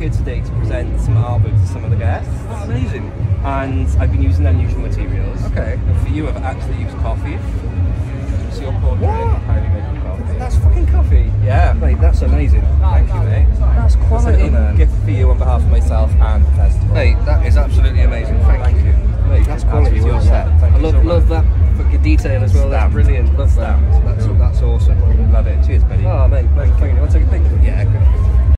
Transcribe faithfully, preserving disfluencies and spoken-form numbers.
here today to present some artwork to some of the guests. Oh, amazing. And I've been using unusual materials. Okay. And for you, I've actually used coffee. So your portrait, how you making coffee. That's fucking coffee. Yeah. Mate, that's amazing. Thank you, mate. That's It's a quality, little man. gift for you on behalf of myself and the festival. Mate, that is absolutely amazing. Thank, Thank you. you. Mate, that's quality. That's your Well set. done. Thank I you love, so much. love that fucking detail as well. That's Stamped. brilliant. Love that. Stamped. That's, that's awesome. Love it. Cheers, buddy. Oh, mate, thank you. Want to take a picture? Yeah, good.